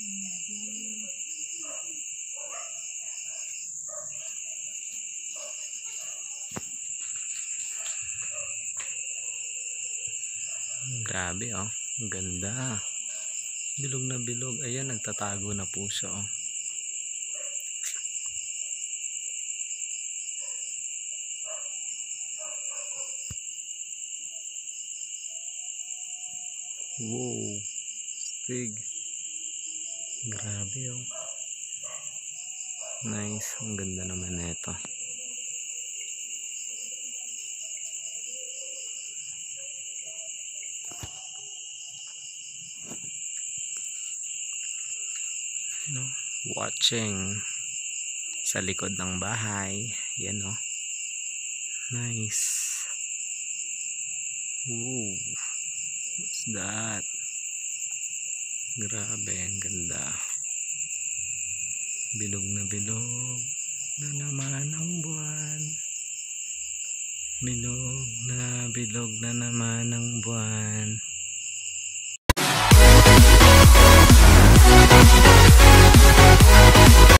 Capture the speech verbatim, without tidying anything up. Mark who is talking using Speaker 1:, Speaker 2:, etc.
Speaker 1: Grabe oh, ang ganda. Bilog na bilog. Ayan, nagtatago na po siya oh. Wow, stig. Grabe oh. Nice, ang ganda naman nito. No, watching sa likod ng bahay. Yan oh. Nice. Ooh, what's that? Grabe, ang ganda. Bilog na bilog na naman ang buwan. Bilog na bilog na naman ang buwan.